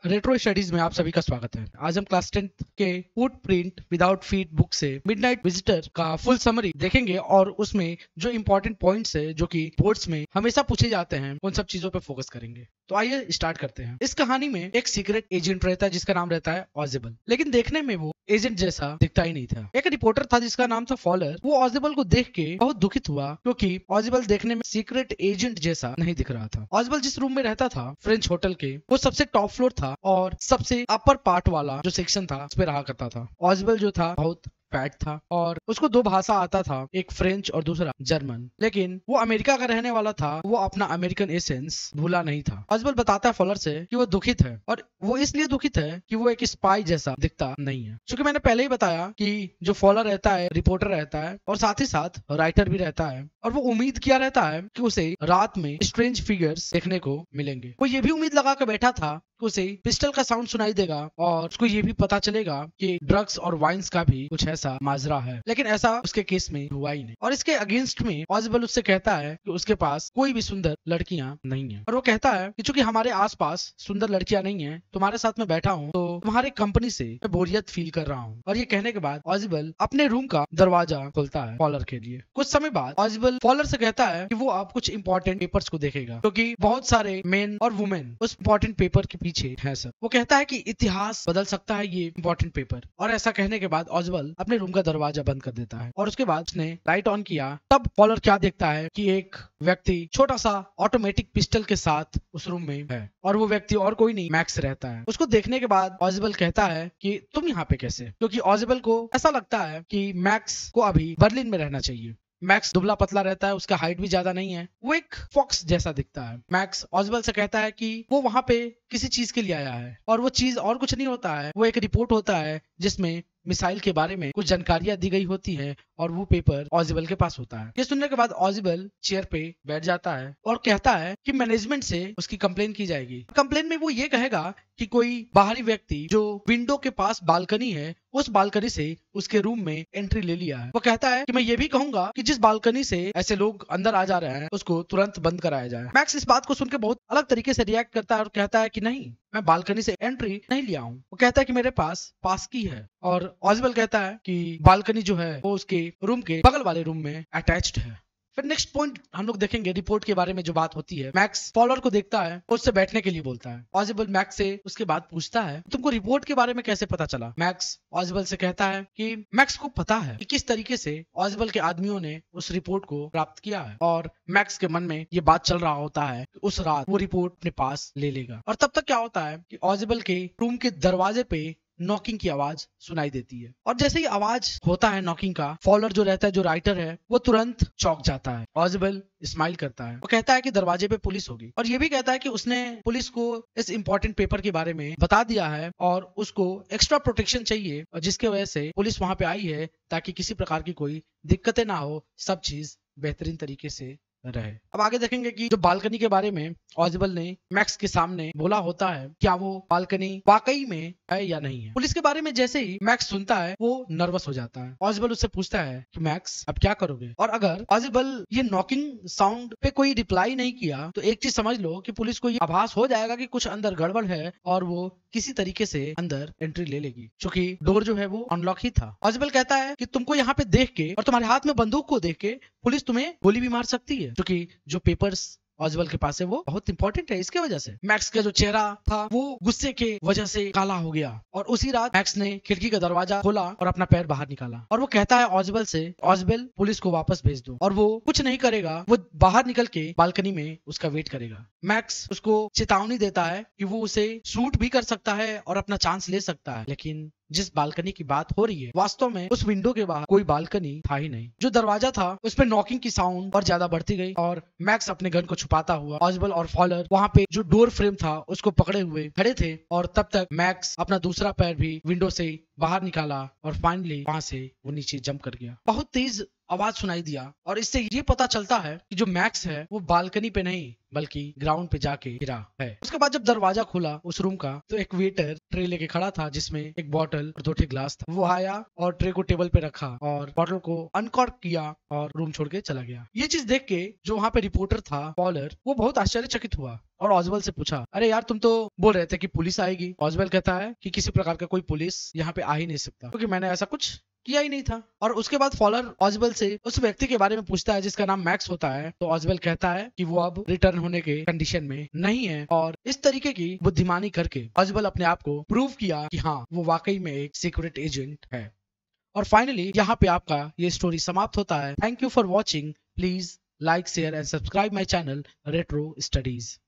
Retro studies में आप सभी का स्वागत है। आज हम क्लास 10th के फुटप्रिंट विदाउट फीट बुक से मिडनाइट विजिटर का फुल समरी देखेंगे और उसमें जो इंपॉर्टेंट पॉइंट्स है जो कि बोर्ड्स में हमेशा पूछे जाते हैं उन सब चीजों पे फोकस करेंगे। तो आइए स्टार्ट करते हैं। इस कहानी में एक सीक्रेट एजेंट रहता है जिसका नाम रहता है ऑजिबल, लेकिन देखने में वो एजेंट जैसा दिखता ही नहीं था। एक रिपोर्टर था जिसका नाम था फॉलर। वो ऑजिबल को देख के बहुत दुखित हुआ क्योंकि ऑजिबल देखने में सीक्रेट एजेंट जैसा नहीं दिख रहा था। ऑजिबल जिस रूम में रहता था फ्रेंच होटल के, वो सबसे टॉप फ्लोर था और सबसे अपर पार्ट वाला जो सेक्शन था उस पे रहा करता था। ऑजिबल जो था बहुत फैट था और उसको दो भाषा आता था, एक फ्रेंच और दूसरा जर्मन, लेकिन वो अमेरिका का रहने वाला था। वो अपना अमेरिकन एसेंस भूला नहीं था। ऑजिबल बताता है फॉलर से कि वो दुखित है और वो इसलिए दुखित है कि वो एक स्पाई जैसा दिखता नहीं है। क्योंकि मैंने पहले ही बताया कि जो फॉलर रहता है रिपोर्टर रहता है और साथ ही साथ राइटर भी रहता है और वो उम्मीद किया रहता है कि उसे रात में स्ट्रेंज फिगर्स देखने को मिलेंगे। वो ये भी उम्मीद लगा कर बैठा था कि उसे पिस्टल का साउंड सुनाई देगा और उसको ये भी पता चलेगा कि ड्रग्स और वाइन्स का भी कुछ ऐसा माजरा है, लेकिन ऐसा उसके केस में हुआ ही नहीं। और इसके अगेंस्ट में ऑजिबल उससे कहता है कि उसके पास कोई भी सुंदर लड़कियां नहीं है और वो कहता है कि चूंकि हमारे आसपास सुंदर लड़कियां नहीं है, तुम्हारे साथ में बैठा हूँ तो तुम्हारे कंपनी से मैं बोरियत फील कर रहा हूँ। और ये कहने के बाद ऑजिबल अपने रूम का दरवाजा खोलता है फॉलर के लिए। कुछ समय बाद ऑजिबल फॉलर से कहता है कि वो आप कुछ इंपॉर्टेंट पेपर्स को देखेगा क्योंकि बहुत सारे मेन और वुमेन उस इंपॉर्टेंट पेपर के पीछे है सर। वो कहता है कि इतिहास बदल सकता है ये इंपॉर्टेंट पेपर। और ऐसा कहने के बाद ऑजिबल अपने रूम का दरवाजा बंद कर देता है और उसके बाद उसने लाइट ऑन किया। तब फॉलर क्या देखता है कि एक व्यक्ति छोटा सा ऑटोमेटिक पिस्टल के साथ उस रूम में है और वो व्यक्ति और कोई नहीं मैक्स रहता है। उसको देखने के बाद ऑजिबल कहता है कि तुम यहाँ पे कैसे, क्योंकि ऑजिबल को ऐसा लगता है कि मैक्स को अभी बर्लिन में रहना चाहिए। मैक्स दुबला पतला रहता है, उसका हाइट भी ज्यादा नहीं है, वो एक फॉक्स जैसा दिखता है। मैक्स ऑजिबल से कहता है कि वो वहां पे किसी चीज के लिए आया है और वो चीज और कुछ नहीं होता है, वो एक रिपोर्ट होता है जिसमें मिसाइल के बारे में कुछ जानकारियां दी गई होती है और वो पेपर ऑजिबल के पास होता है। ये सुनने के बाद ऑजिबल चेयर पे बैठ जाता है और कहता है कि मैनेजमेंट से उसकी कंप्लेन की जाएगी। कंप्लेन में वो ये कहेगा कि कोई बाहरी व्यक्ति जो विंडो के पास बालकनी है उस बालकनी से उसके रूम में एंट्री ले लिया है। वो कहता है कि मैं ये भी कहूंगा कि जिस बालकनी से ऐसे लोग अंदर आ जा रहे हैं उसको तुरंत बंद कराया जाए। मैक्स इस बात को सुनकर बहुत अलग तरीके से रिएक्ट करता है और कहता है कि नहीं, मैं बालकनी से एंट्री नहीं लिया हूँ। वो कहता है कि मेरे पास पास की है और ऑजिबल कहता है कि बालकनी जो है वो उसके रूम के बगल वाले रूम में अटैच्ड है। फिर नेक्स्ट पॉइंट हम लोग देखेंगे रिपोर्ट के बारे में जो बात होती है। मैक्स फॉलर को देखता है, उससे बैठने के लिए बोलता है। ऑजिबल मैक्स से उसके बाद पूछता है तुमको रिपोर्ट के बारे में कैसे पता चला। मैक्स ऑजिबल से कहता है कि मैक्स को पता है कि किस तरीके से ऑजिबल के आदमियों ने उस रिपोर्ट को प्राप्त किया है और मैक्स के मन में ये बात चल रहा होता है कि उस रात वो रिपोर्ट अपने पास ले लेगा। और तब तक क्या होता है कि ऑजिबल के रूम के दरवाजे पे नॉकिंग की आवाज सुनाई देती है और जैसे ही आवाज होता है नॉकिंग का, फॉलर जो रहता है, जो राइटर है, वो तुरंत चौंक जाता है। ऑजिबल स्माइल करता है, वो कहता है कि दरवाजे पे पुलिस होगी और ये भी कहता है कि उसने पुलिस को इस इंपॉर्टेंट पेपर के बारे में बता दिया है और उसको एक्स्ट्रा प्रोटेक्शन चाहिए और जिसके वजह से पुलिस वहां पे आई है ताकि किसी प्रकार की कोई दिक्कतें ना हो, सब चीज बेहतरीन तरीके से रहे। अब आगे देखेंगे कि जो बालकनी के बारे में ऑजिबल ने मैक्स के सामने बोला होता है, क्या वो बालकनी वाकई में है या नहीं है। पुलिस के बारे में जैसे ही मैक्स सुनता है वो नर्वस हो जाता है। ऑजिबल उससे पूछता है कि मैक्स अब क्या करोगे। और अगर ऑजिबल ये नॉकिंग साउंड पे कोई रिप्लाई नहीं किया तो एक चीज समझ लो कि पुलिस को ये आभास हो जाएगा कि कुछ अंदर गड़बड़ है और वो किसी तरीके से अंदर एंट्री ले लेगी, क्योंकि डोर जो है वो अनलॉक ही था। ऑजिबल कहता है कि तुमको यहाँ पे देख के और तुम्हारे हाथ में बंदूक को देख के पुलिस तुम्हें गोली भी मार सकती है, क्योंकि जो पेपर्स ऑजिबल के पास है वो बहुत इंपॉर्टेंट है। इसके वजह से मैक्स का जो चेहरा था वो गुस्से के वजह से काला हो गया और उसी रात मैक्स ने खिड़की का दरवाजा खोला और अपना पैर बाहर निकाला और वो कहता है ऑजिबल से, ऑजिबल पुलिस को वापस भेज दो। और वो कुछ नहीं करेगा, वो बाहर निकल के बालकनी में उसका वेट करेगा। मैक्स उसको चेतावनी देता है कि वो उसे शूट भी कर सकता है और अपना चांस ले सकता है, लेकिन जिस बालकनी की बात हो रही है वास्तव में उस विंडो के बाहर कोई बालकनी था ही नहीं। जो दरवाजा था उस पर नॉकिंग की साउंड और ज्यादा बढ़ती गई और मैक्स अपने गन को छुपाता हुआ, ऑजिबल और फॉलर वहां पे जो डोर फ्रेम था उसको पकड़े हुए खड़े थे और तब तक मैक्स अपना दूसरा पैर भी विंडो से बाहर निकाला और फाइनली वहां से वो नीचे जंप कर गया। बहुत तेज आवाज सुनाई दिया और इससे ये पता चलता है कि जो मैक्स है वो बालकनी पे नहीं बल्कि ग्राउंड पे जाके गिरा है। उसके बाद जब दरवाजा खुला उस रूम का तो एक वेटर ट्रे लेके खड़ा था जिसमें एक बॉटल और 2 ग्लास था। वो आया और ट्रे को टेबल पे रखा और बॉटल को अनकॉर्क किया और रूम छोड़ के चला गया। ये चीज देख के जो वहाँ पे रिपोर्टर था फॉलर, वो बहुत आश्चर्यचकित हुआ और ऑजवेल से पूछा, अरे यार तुम तो बोल रहे थे कि पुलिस आएगी। ऑजवेल कहता है कि किसी प्रकार का कोई पुलिस यहाँ पे आ ही नहीं सकता, क्योंकि मैंने ऐसा कुछ किया ही नहीं था। और उसके बाद फॉलर ऑजवेल से उस व्यक्ति के बारे में पूछता है जिसका नाम मैक्स होता है। तो ऑजवेल कहता है कि वो अब रिटर्न होने के कंडीशन में नहीं है, और इस तरीके की बुद्धिमानी करके ऑजवेल अपने आप को प्रूव किया कि हाँ, वो वाकई में एक सीक्रेट एजेंट है। और फाइनली यहाँ पे आपका ये स्टोरी समाप्त होता है। Thank you for watching. Please like, share and subscribe my channel retro studies.